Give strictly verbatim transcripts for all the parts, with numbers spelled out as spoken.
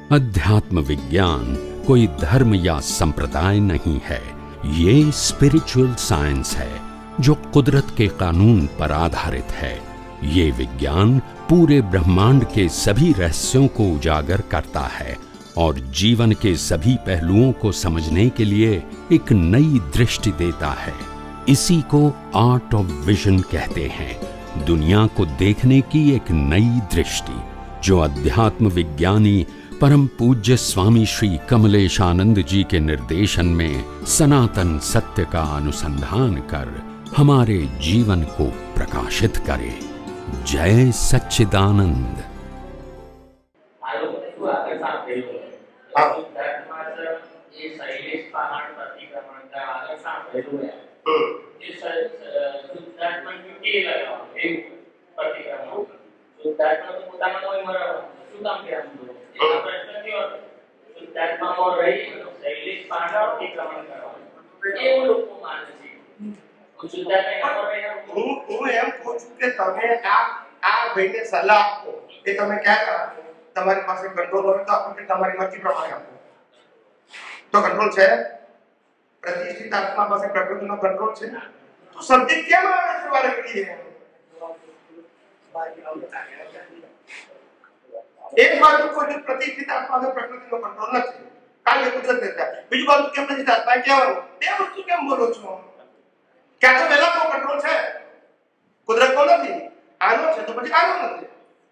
अध्यात्म विज्ञान कोई धर्म या संप्रदाय नहीं है, ये स्पिरिचुअल साइंस है जो कुदरत के कानून पर आधारित है। ये विज्ञान पूरे ब्रह्मांड के सभी रहस्यों को उजागर करता है और जीवन के सभी पहलुओं को समझने के लिए एक नई दृष्टि देता है। इसी को आर्ट ऑफ विजन कहते हैं, दुनिया को देखने की एक नई दृष्टि, जो अध्यात्म विज्ञानी परम पूज्य स्वामी श्री कमलेशानंद जी के निर्देशन में सनातन सत्य का अनुसंधान कर हमारे जीवन को प्रकाशित करे। जय सच्चिदानंद। સલાહ આપો એ તમે ક્યારે આપો? તમારી પાસે કંટ્રોલ હોય તો આપો કે તમારી મરજી પ્રમાણે આપો? તો કંટ્રોલ છે? પ્રતિષ્ઠિત આત્મા પાસે પ્રકૃતિનો કંટ્રોલ છે? તો સંદિગ્ધ કેમ આવે છે વારે ઘડીએ? એક બાજુ કોઈ પ્રતિષ્ઠિત આત્મા પાસે પ્રકૃતિનો કંટ્રોલ નથી, કારણ કે કુદરત દેતા. બીજી બાજુ કેમ નથી આત્મા કહેવાનું? બે વસ્તુ કેમ બોલો છો? ક્યાં તો પહેલા કો કંટ્રોલ છે, કુદરત કો નથી, આનો છે તો પછી આનો નથી.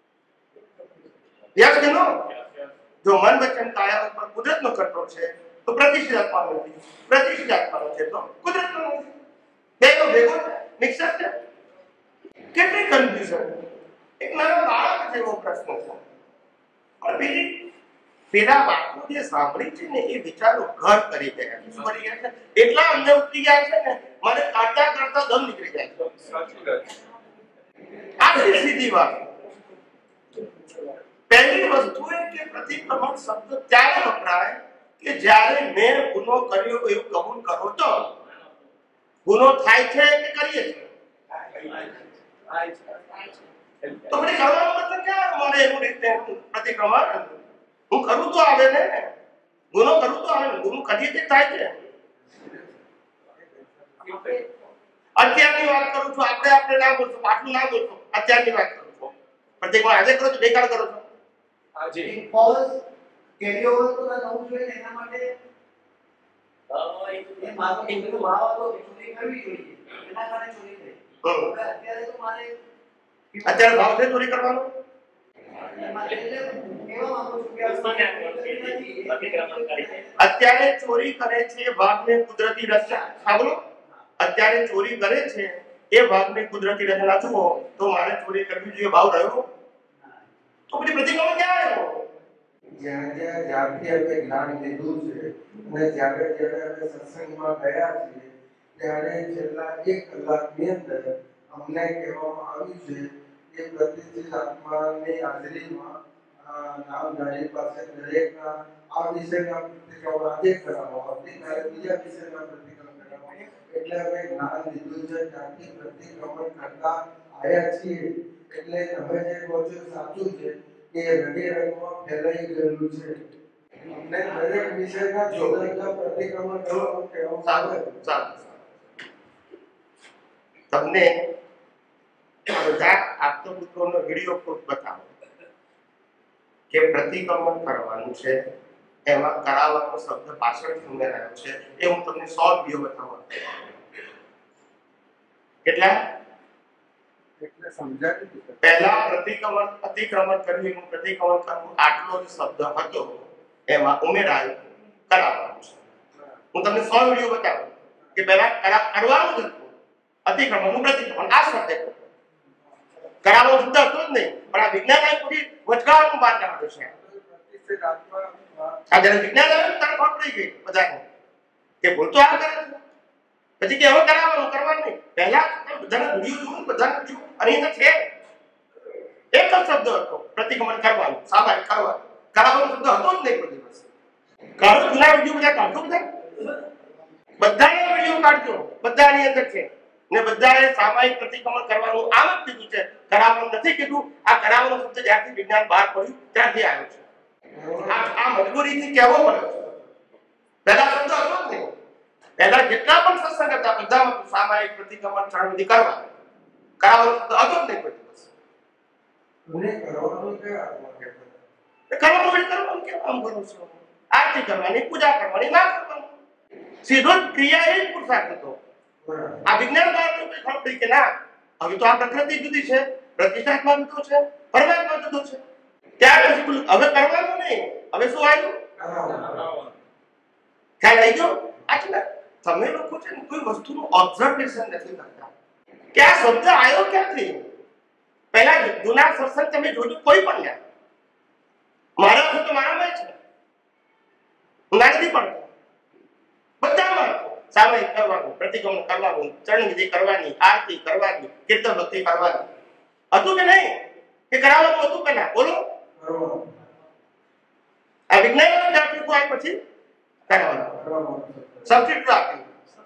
યસ કે નો? જો મન વચન કાયા ઉપર કુદરતનો કંટ્રોલ છે તો પ્રતિષ્ઠિત આત્મા નથી, પ્રતિષ્ઠિત આત્માનો છે તો કુદરતનો નથી. બેનો ભેગો છે, મિક્સર છે. કેટલી કન્ફ્યુઝન! એક નાનો બાળક જેવો પ્રશ્ન છે. પણ પેલી પેલા વાતો જે સાંભળી છે ને એ વિચારો ઘર કરી ગયા છે. શું કરી ગયા છે? એટલા અંદર ઉતરી ગયા છે ને મને કાઢતા કાઢતા દમ નીકળી જાય છે. આટલી સીધી વાત. પહેલી વસ્તુ એ કે પ્રતિક્રમણ શબ્દ ત્યારે વપરાય કે જ્યારે મેં ગુનો કર્યો એવું કબૂલ કરો તો. ગુનો થાય છે કે કરીએ છીએ? તો પછી કરવાનો મતલબ ક્યાં મળે એનું રીતે પ્રતિક્રમણ? હું કરું તો આવે ને, ગુનો કરું તો આવે ને, ગુનો કરીએ તે થાય છે. અત્યારની વાત કરું છું, આપણે આપણે ના બોલશો, પાછું ના બોલશો. અત્યારની વાત કરું છું, પ્રતિક્રમણ આજે કરો છો, ગઈકાલ કરો છો. આજે પોઝ કેરી ઓવર તો ના થવું જોઈએ એના માટે એ મારો એકનો ભાવ હતો ચોરી કરવી જોઈએ, એના કારણે ચોરી થઈ. અત્યારે તો મારે અત્યારે ભાવ છે ચોરી કરવાનો? અત્યારે ચોરી કરે છે ભાગને કુદરતી રચના. સાંભળો, અત્યારે ચોરી કરે છે એ ભાગને કુદરતી રચના જુઓ તો મારે ચોરી કરવી જોઈએ, ભાવ રહ્યો તો પછી પ્રતિક્રમણ ક્યાં આવ્યો? જ્યાં જ્યાં જ્યારથી અમે જ્ઞાન લીધું છે અને જ્યારે જ્યારે અમે સત્સંગમાં ગયા છીએ ત્યારે છેલ્લા એક કલાકની અંદર અમને કહેવામાં આવ્યું છે કે પ્રતિષ્ઠિત આત્માની હાજરીમાં નામધારી પાસે દરેકના આ વિષયના પ્રતિક્રમણ આજે કરાવો, આવતીકાલે બીજા વિષયના પ્રતિક્રમણ કરાવો. એટલે અમે જ્ઞાન લીધું છે ત્યાંથી પ્રતિક્રમણ કરતા આવ્યા છીએ. એટલે તમે જે કહો છો સાચું છે કે રગે રગમાં ફેલાઈ ગયેલું છે. અમને દરેક વિષયના જુદા જુદા પ્રતિક્રમણ કરવાનું કહેવામાં આવે. તમને આપતો પુત્રોનો વિડિયો પ્રૂફ બતાવો કે પ્રતિક્રમણ કરવાનું છે, એમાં કરાવવાનો શબ્દ પાછળથી ઉમેરાયો છે. એ હું તમને સો વિડિયો બતાવવા. કેટલા? એટલે સમજાવી પહેલા પ્રતિક્રમણ અતિક્રમણ કર્યું, પ્રતિક્રમણ કરવું આટલો જ શબ્દ હતો, એમાં ઉમેરાયો કરાવવાનું છે. હું તમને સો વિડિયો બતાવું કે પહેલા કરવાનું જ હતું અતિક્રમણ, પ્રતિક્રમણ આ શબ્દ કરાવવાનો શબ્દ હતો જ નહીં, પણ આ વિજ્ઞાન આવી પછી વચગાળાનું બહાર કાઢ્યું છે. આ જ્યારે વિજ્ઞાન આવ્યું ત્યારે ખબર પડી ગઈ બધાને કે ભૂલ તો આ કરે છે. પછી કે હવે કરાવવાનું કરવાનું નહીં. પહેલા બધાને વિડિયો જોયું, બધાને જોયું અને એ છે એક જ શબ્દ હતો પ્રતિક્રમણ કરવાનું, સ્વાભાવિક કરવાનું. કરાવવાનો શબ્દ હતો જ નહીં બધી વસ્તુ. કાઢો જૂના વિડિયો બધા કાઢો, બધા બધાને વિડિયો કાઢજો, બધાની અંદર છે ને બધાએ સામાયિક પ્રતિક્રમણ કરવાનું આમ જ કીધું છે, કરાવવાનું નથી કીધું. આ કરાવવાનો શબ્દ જ્યાંથી વિજ્ઞાન બહાર પડ્યું ત્યાંથી આવ્યો છે. આ આ મજબૂરીથી કહેવો પડે છે. પહેલા શબ્દ હતો જ નહીં. પહેલા જેટલા પણ સત્સંગ હતા બધામાં સામાયિક પ્રતિક્રમણ ચરણવિધિ કરવા કરાવવાનો શબ્દ હતો જ નહીં કોઈ દિવસ. મને કરવાનું કે કરવાનું એટલે કરવાનું કેમ આમ કરું છું? આરતી કરવાની, પૂજા કરવાની, ના કરવાનું. સીધો જ ક્રિયા એ જ પુરુષાર્થ હતો. આ વિજ્ઞાન બાળકને કોઈ ખબર પડી કે ના હવે તો આ પ્રકૃતિ જુદી છે, પ્રતિષ્ઠાત્મા જુદો છે, પરમાત્મા જુદો છે. ત્યાર પછી બોલું હવે કરવાનું નહીં, હવે શું આવ્યું? ખ્યાલ આવી ગયો? આટલા તમે લોકો છે ને કોઈ વસ્તુનું ઓબ્ઝર્વેશન નથી કરતા કે આ શબ્દ આવ્યો ક્યાંથી. પહેલા જૂના સત્સંગ તમે જોજો કોઈ પણ ના મારા તો મારામાં છે, હું ના નથી પડતો બધામાં સામાયિક કરવાનું, પ્રતિક્રમણ કરવાનું, ચરણવિધિ કરવાની, આરતી કરવાની, કીર્તન ભક્તિ કરવાની. હતું કે નહીં? કે કરાવવાનું હતું પેલા? બોલો. આ વિજ્ઞાન જાગૃત થાય પછી કરાવવાનું સબસ્ટિટ્યુટ આપ્યું.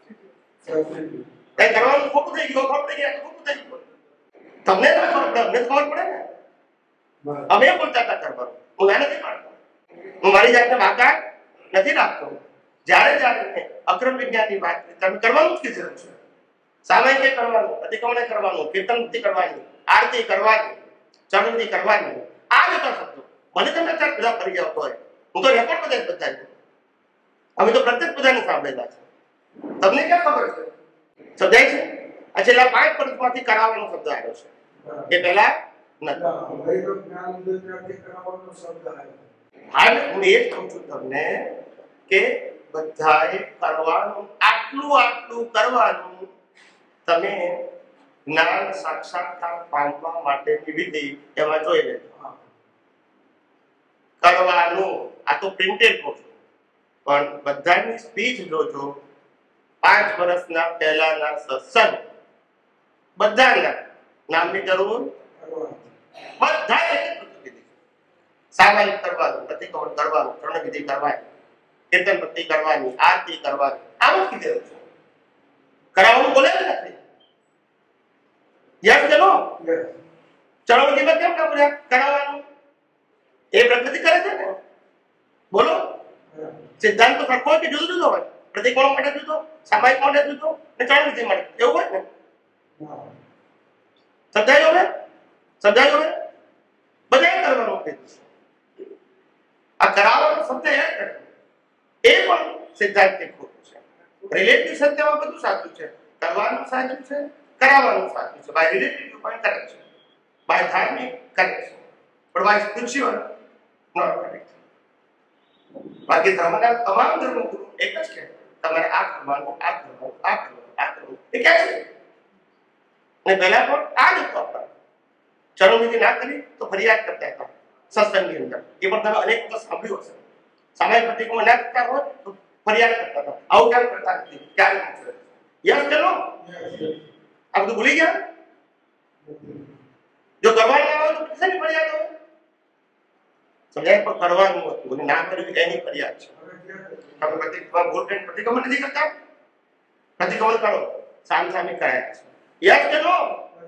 કઈ કરવાનું ખોટું થઈ ગયું, ખોટું થઈ ગયા તો ખોટું થઈ ગયું. તમને ના ખબર પડે, અમને ખબર પડે ને. અમે બોલતા હતા કરવાનું, હું ના નથી પાડતો, હું મારી જાતને વાંકા નથી રાખતો. જ્યારે જ્યારે અક્રમ વિજ્ઞાનની વાત તમે કરવાનું જ કીધું છે. સામાયિક કરવાનું, પ્રતિક્રમણ કરવાનું, કીર્તન ભક્તિ કરવાની, આરતી કરવાની, ચરણવિધિ કરવાની. આ બધા શબ્દો મને તમે અત્યારે બધા ફરી જાવ હોય હું તો રેકોર્ડ બધા જ બતાવ્યું. અમે તો પ્રત્યેક બધાને સાંભળેલા છે. તમને ક્યાં ખબર છે? સમજાય છે? આ છેલ્લા પાંચ વર્ષમાંથી કરાવવાનો શબ્દ આવ્યો છે, એ પહેલા નથી. હા, હું એ જ કહું છું તમને કે બધાએ કરવાનું, આટલું આટલું કરવાનું. તમે જ્ઞાન સાક્ષાત્કાર પામવા માટેની વિધિ એમાં જોઈ લેજો. કરવાનું આ તો પ્રિન્ટેડ કહું છું, પણ બધાની સ્પીચ જોજો. પાંચ વર્ષના પહેલાના સત્સંગ બધાના નામની જરૂર બધા એક જ વસ્તુ કીધી. સામાયિક કરવાનું, પ્રતિક્રમણ કરવાનું, ચરણવિધિ કરવાની, કીર્તન ભક્તિ કરવાની, આરતી કરવાની, આમ જ કીધેલું છે. કરાવવાનું બોલે જ નથી. યસ કે નો? ચરણવિધિમાં કેમ ના બોલ્યા? કરાવવાનું એ પ્રકૃતિ કરે છે ને. બોલો. સિદ્ધાંત તો સરખો હોય કે જુદો જુદો હોય? પ્રતિક્રમણ માટે જુદો, સામાયિક માટે જુદો, ને ચરણવિધિ માટે એવું હોય ને. સમજાયું હવે? સમજાયું હવે? બધાએ કરવાનું કીધું. આ કરાવવાનો શબ્દ એ એ પણ સિદ્ધાંતિક ખોટું છે. રિલેટિવ સત્યમાં બધું સાચું છે. કરવાનું સાચું છે, કરાવવાનું સાચું છે. બાય રિલેટિવ પણ કરેક્ટ છે, બાય ધાર્મિક કરેક્ટ છે, પણ બાય સ્પિરિચ્યુઅલ નોટ કરેક્ટ. બાકી ધર્મના તમામ ધર્મગુરુ એક જ છે, તમારે આ કરવાનું, આ કરવાનું, આ કરવાનું, આ કરવાનું. એ ક્યાં છે? અને પહેલા પણ આ જ હતું. આપણે ચરણવિધિ ના કરી તો ફરિયાદ કરતા હતા સત્સંગની અંદર. એ પણ તમે અનેક વખત સાંભળ્યું હશે. સામાયિક પ્રતિક્રમણ ના કરતા હોય તો ફરિયાદ કરતા હતા. આવું કેમ કરતા નથી? ક્યારે નથી? યસ કે નો? આ બધું ભૂલી ગયા? જો કરવાનું આવે તો શેની ફરિયાદ હોય? સમજાય? પણ કરવાનું હતું અને ના કર્યું એની ફરિયાદ છે. તમે પ્રતિક્રમણ ભૂલ કરીને પ્રતિક્રમણ નથી કરતા? પ્રતિક્રમણ કરો, સામ સામે કરાયા છે. યસ કે નો?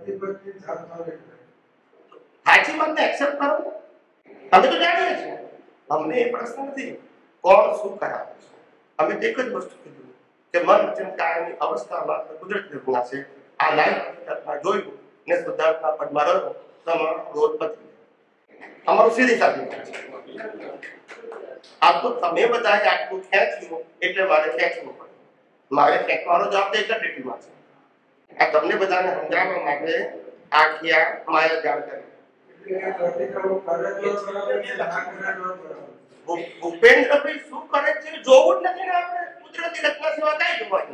સાચી વાતને એક્સેપ્ટ કરો. અમે તો જાણીએ છીએ, અમને એ પ્રશ્ન નથી કોણ શું કરાવે છે. અમે એક જ વસ્તુ કીધું કે મન વચન કાયની અવસ્થા માત્ર કુદરતી ઘટના છે. આ લાઈફ હકીકતમાં જોયું ને શુદ્ધાત્મા પદમાં રહ્યો તમારો રોજ પતી અમારું સીધી સાધી છે. આ તો તમે બધાએ આટલું ખેંચ્યું એટલે મારે ખેંચવું પડે. મારે ખેંચવાનો જવાબ તો એક જ ડ્યુટીમાં છે. આ તમને બધાને સમજાવવા માટે આખિયા માયા જાણ કરી. ભૂપેન્દ્રભાઈ શું કરે છે જોવું જ નથી ને આપણે. કુદરતી રચના સિવાય કઈ જોવાનું?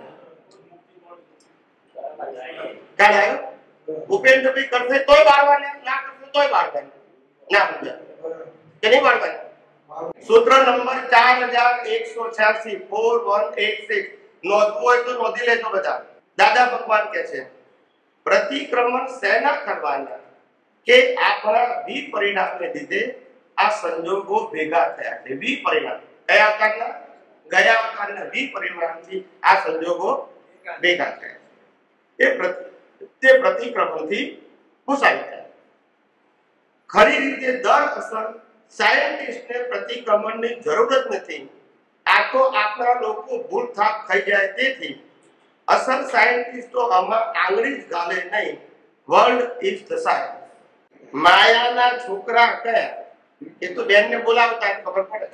ખ્યાલ આવ્યો? ભૂપેન્દ્રભાઈ કરશે તોય બાળવાને, ના કરશે તોય બાળવાને. ના સમજ્યા કે નહીં બાળવાને? સૂત્ર નંબર ચાર હજાર એકસો છ્યાસી ફોર વન એટ સિક્સ નોંધવું હોય તો નોંધી લેજો બધા. દાદા ભગવાન કે છે પ્રતિક્રમણ શેના કરવાના કે આપણા વિપરિણામને લીધે આ સંજોગો ભેગા થયા છે. વિપરિણામ કયા પ્રકારના? ગયા પ્રકારના વિપરિણામથી આ સંજોગો ભેગા થયા. એ તે પ્રતિક્રમણથી ખુશાઈ થાય. ખરી રીતે દર અસર સાયન્ટિસ્ટને પ્રતિક્રમણની જરૂર જ નથી. આ તો આપણા લોકો ભૂલ થાપ થઈ જાય. તેથી અસલ સાયન્ટિસ્ટો આમાં આંગળી જ ગાલે નહીં. World is the science. માયાના છોકરા કયા? એ તો બેનને બોલાવતા ખબર પડે.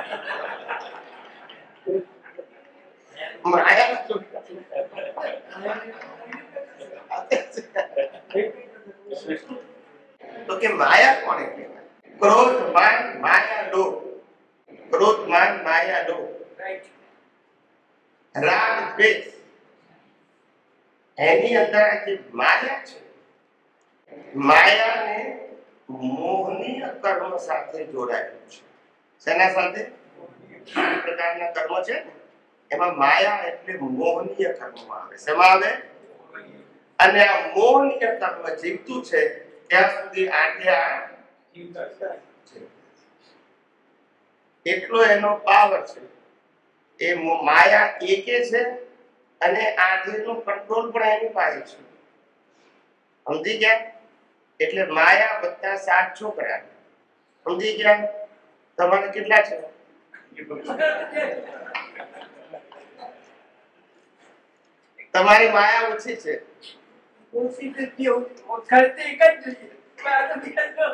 માયાના છોકરા તો કે માયા કોને કહેવાય? ક્રોધમાન માયા લોભ. ક્રોધમાન માયા લોભ, રાગ દ્વેષ, એની અંદર જે માયા છે, માયાને મોહનીય કર્મ સાથે જોડાયેલું છે. શેના સાથે? આ પ્રકારના કર્મ છે ને એમાં માયા એટલે મોહનીય કર્મમાં આવે. શેમાં આવે? અને આ મોહનીય કર્મ જીવતું છે ત્યાં સુધી આઠે આઠ એટલો એનો પાવર છે. એ માયા એકે છે અને આઠેનો કંટ્રોલ પણ એની પાસે છે. સમજી ગયા? એટલે માયા બધા સાત છોકરા. સમજી ગયા? તમારે કેટલા છે? તમારી માયા ઓછી છે. ઓછી નથી, ખર્ચે એક જ જોઈએ.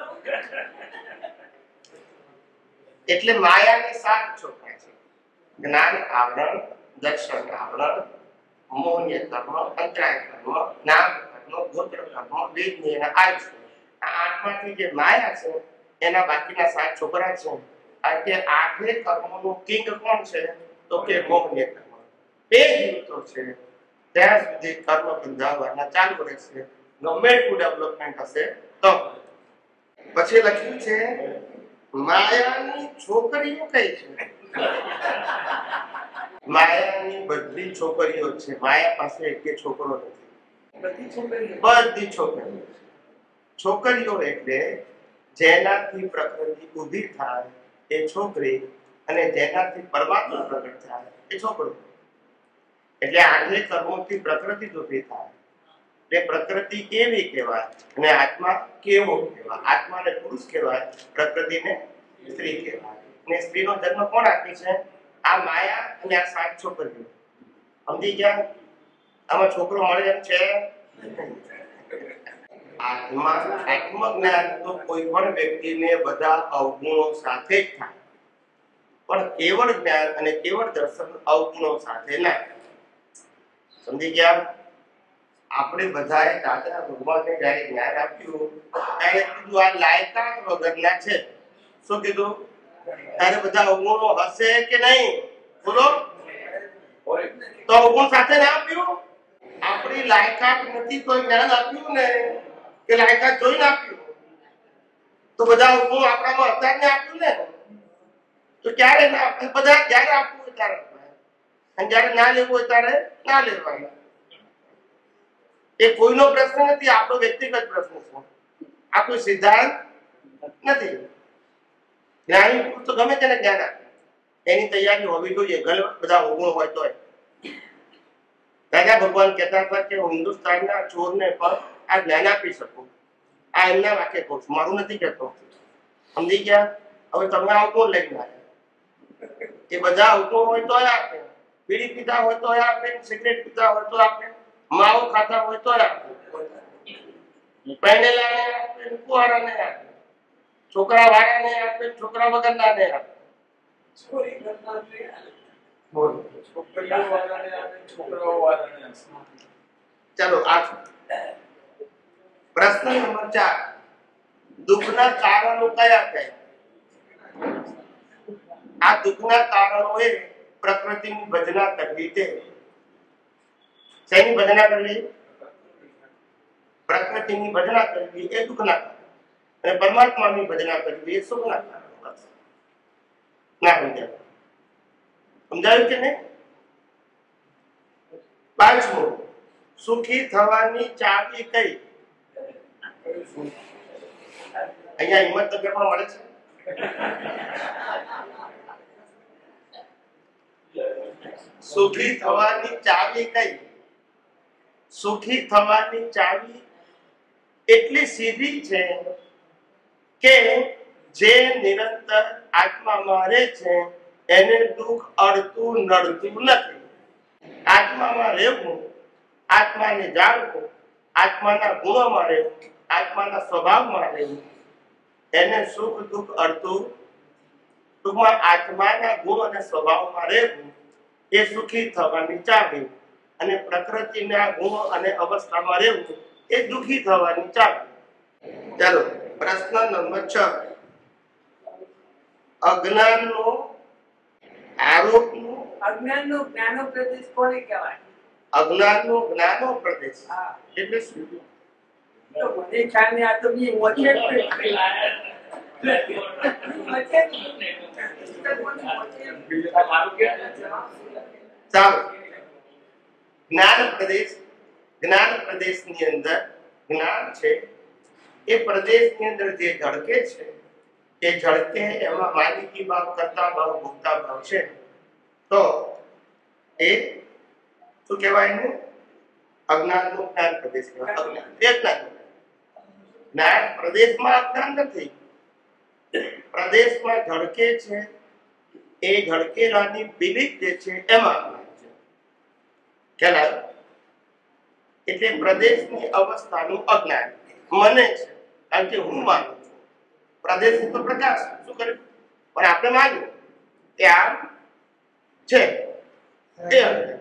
એટલે માયાની સાત છોકરા છે. જ્ઞાન આવરણ, દર્શન આવરણ, મોહનીય કર્મ, અંતરાય કર્મ, નામ કર્મ, ગોત્ર કર્મ, વેદની અને આયુષ. આ આઠમાંથી જે માયા છે એના બાકીના સાત છોકરા છે. આ કે આઠે કર્મોનું કિંગ કોણ છે? તો કે મોહનીય કર્મ. તે જીવતો છે ત્યાં સુધી કર્મ બંધાવવાના ચાલુ રહેશે. ગમે એટલું ડેવલપમેન્ટ હશે તો. પછી લખ્યું છે માયાની છોકરીઓ કઈ છે? માયાની બધી છોકરીઓ છે. માયા પાસે એક છોકરો નથી. બધી છોકરીઓ બધી છોકરીઓ. છોકરીઓ એટલે જેનાથી પ્રકૃતિ ઊભી થાય એ છોકરી, અને જેનાથી પરમાત્મા પ્રગટ થાય એ છોકરો. એટલે આઠે કર્મોથી પ્રકૃતિ ઊભી થાય. એટલે પ્રકૃતિ કેવી કહેવાય અને આત્મા કેવો કહેવાય? આત્માને પુરુષ કહેવાય, પ્રકૃતિને સ્ત્રી કહેવાય. અને સ્ત્રીનો જન્મ કોણ આપે છે? આ માયા અને આ સાત છોકરીઓ. સમજી ગયા? આમાં છોકરો મળે એમ છે? આત્મા આત્મજ્ઞાન તો કોઈ પણ વ્યક્તિને બધા અવગુણો સાથે જ થાય, પણ કેવળ જ્ઞાન અને કેવળ દર્શન અવગુણો સાથે ના. સમજી ગયા? આપણે બધાએ દાદા ભગવાનને જયારે જ્ઞાન આપ્યું ત્યારે કીધું આ લાયકાત વગરના છે. શું કીધું? ત્યારે બધા અવગુણો હશે કે નહીં? બોલો. તો અવગુણ સાથે ના આપ્યું? આપણી લાયકાત નથી તો જ્ઞાન આપ્યું ને કે લાયકાત જોઈને આપ્યું? તો બધા અવગુણો આપણામાં હતા ને આપ્યું ને? તો ક્યારે ના આપ્યું? બધા જયારે આપવું હોય ત્યારે, અને જયારે ના લેવું હોય ત્યારે ના લેવાનું. એ કોઈનો પ્રશ્ન નથી, આપણો વ્યક્તિગત પ્રશ્ન છે. આ કોઈ સિદ્ધાંત નથી. જ્ઞાની પુરુષ તો ગમે તેને જ્ઞાન આપે, એની તૈયારી હોવી જોઈએ. ઘણા બધા અવગુણ હોય તો. દાદા ભગવાન કહેતા હતા કે હું હિન્દુસ્તાનના ચોરને પણ આ જ્ઞાન આપી શકું. આ એમના વાક્ય કહું છું, મારું નથી કહેતો. સમજી ગયા? હવે તમે અવગુણ લઈને આવ્યા. એ બધા અવગુણ હોય તો આપે. બીડી પીતા હોય તો આપે, સિગરેટ પીતા હોય તો આપે, માવો ખાતા હોય તો આપે, પહેરેલાને આપે, કુંવારાને આપે, છોકરા વાળાને આપે, છોકરા વગરનાને આપે. છોરી કરનારને બોલો. છોકરીઓ વાળાને આપે, છોકરાઓ વાળાને આપે. ચાલો આ પ્રશ્ન નંબર ચાર. દુઃખના કારણો કયા કયા? આ દુઃખના કારણો એ પ્રકૃતિની ભજના કરવી તે. શેની ભજના કરવી? પ્રકૃતિની ભજના કરવી એ દુઃખના કારણ, અને પરમાત્માની ભજના કરવી એ સુખના કારણ. ના સમજાય? સમજાયું કે નહીં? પાંચમું, સુખી થવાની ચાવી કઈ? અહીંયા હિંમતનગરમાં મળે છે. સુખી થવાની ચાવી કઈ? સુખી થવાની ચાવી એટલી સીધી છે કે જે નિરંતર આત્મામાં રહે છે એને દુઃખ અડતું નડતું નથી. આત્મામાં રહેવું, આત્માને જાણવું, આત્માના ગુણોમાં રહેવું, આત્માના સ્વભાવમાં રહેવું, એને સુખ દુઃખ અડતું. ટૂંકમાં આત્માના ગુણ અને સ્વભાવમાં રહેવું એ સુખી થવાની ચાવી, અને પ્રકૃતિના ગુણ અને અવસ્થામાં રહેવું એ દુઃખી થવાની ચાવી. ચાલો પ્રશ્ન નંબર છ. અજ્ઞાનનો આરોપનું અજ્ઞાનનો જ્ઞાનો પ્રદેશ કોને કહેવાય? અજ્ઞાનનો જ્ઞાનો પ્રદેશ હા, એટલે શું? તો મને ખ્યાલ નહીં. આ તો બી વચ્ચે જ વચ્ચે ચાલો જ્ઞાન પ્રદેશ. જ્ઞાન પ્રદેશની અંદર જ્ઞાન છે એ પ્રદેશની અંદર જે ઝળકે છે એ ઝળકે એમાં માલિકી ભાવ, કર્તા ભાવ, ભોગતા ભાવ છે. તો એ શું કહેવાય ને? અજ્ઞાનનો જ્ઞાન પ્રદેશ કહેવાય. અજ્ઞાન એ જ્ઞાન જ્ઞાન પ્રદેશમાં અજ્ઞાન નથી. પ્રદેશમાં ઝળકે છે એ ઝળકેલાની બિલીફ જે છે એમાં અજ્ઞાન છે. ખ્યાલ આવ્યો? એટલે પ્રદેશની અવસ્થાનું અજ્ઞાન મને છે, કારણ કે હું માનું છું. પ્રદેશ તો પ્રકાશ શું કર્યું? પણ આપણે માન્યું કે આ છે. એ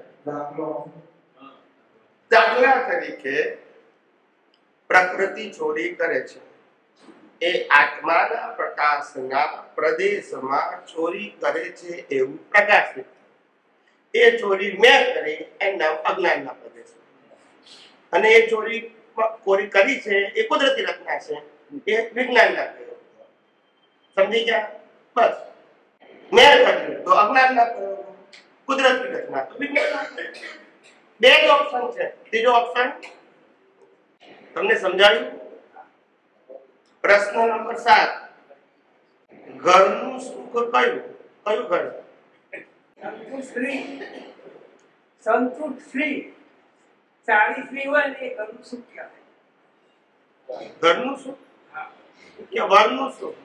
દાખલા તરીકે પ્રકૃતિ ચોરી કરે છે. એ આત્માના પ્રકાશના પ્રદેશમાં ચોરી કરે છે એવું પ્રકાશિત. એ ચોરી મેં કરી એનું નામ અજ્ઞાનના પ્રદેશ. અને એ ચોરી ચોરી કરી છે એ કુદરતી રચના છે, એ વિજ્ઞાનના પ્રયોગ. સમજી ગયા? બસ મેં કર્યું તો અજ્ઞાનના પ્રયોગ, કુદરતી રચના તો વિજ્ઞાનના પ્રયોગ. બે જ ઓપ્શન છે. ત્રીજો ઓપ્શન તમને સમજાયું? પ્રશ્ન નંબર સાત. ઘરનું સુખ કયું? કયું ઘર? સંતુષ્ટ સ્ત્રી, સંતુષ્ટ સ્ત્રી, સારી સ્ત્રી હોય ને એ ઘરનું સુખ કહેવાય. ઘરનું સુખ કે વરનું સુખ?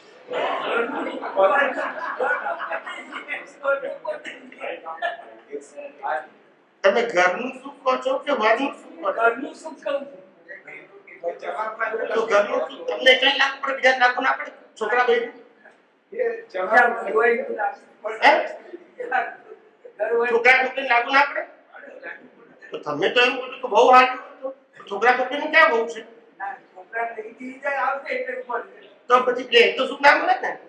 તમે ઘરનું સુખ કહો છો કે વરનું સુખ કહો છો? ઘરનું સુખ કહું છું. તો ઘરનું સુખ તમને ક્યાં લાખ પર બીજા લાખો ના પડે? છોકરા ભાઈ છોકરા છોકરી લાગુ ના પડે? તો તમે તો એમ કહો છો કે બહુ હારું હતું. છોકરા છોકરીને ક્યાં બહુ છે? છોકરા નહીં થઈ જાય આવશે એટલે મળશે. તો પછી પ્લેન તો સુખ ના મળે ને?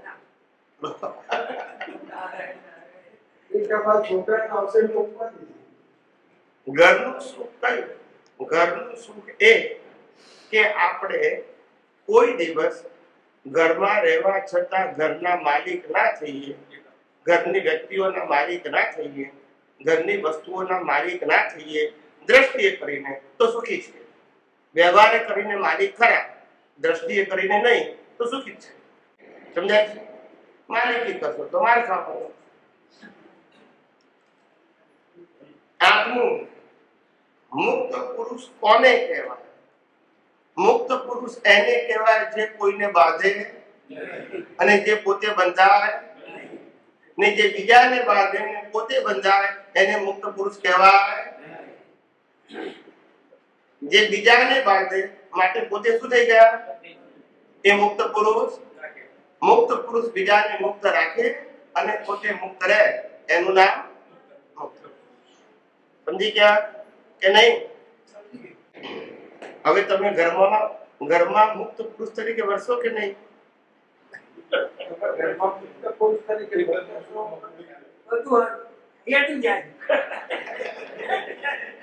ઘરનું સુખ કયું? ઘરનું સુખ એ કે આપણે કોઈ દિવસ ઘરમાં રહેવા છતાં ઘરના માલિક ના થઈએ, ઘરની વ્યક્તિઓના માલિક ના થઈએ, ઘરની વસ્તુઓના માલિક ના થઈએ, દ્રષ્ટિએ કરીને તો સુખી છે. વ્યવહારે કરીને માલિક ખરા, દ્રષ્ટિએ કરીને નહીં તો સુખી છે. સમજાય છે? માલિકી કરશો તો માર ખાવાનો. આત્મું મુક્ત પુરુષ કોને કહેવાય? મુક્ત પુરુષ એને કહેવાય જે કોઈને બાંધે અને જે પોતે બંધાય, ને જે બીજાને બાંધે ને પોતે બંધાય એને મુક્ત પુરુષ કહેવાય. જે બીજાને બાંધે માટે પોતે શું થઈ ગયા? એ મુક્ત પુરુષ. મુક્ત પુરુષ બીજાને મુક્ત રાખે અને પોતે મુક્ત રહે એનું નામ મુક્ત. સમજી ગયા કે નહીં? હવે તમે ઘરમાં ઘરમાં મુક્ત પુરુષ તરીકે વરસો કે નહીં? ઘરમાં મુક્ત પુરુષ તરીકે બધું હેઠું જાય.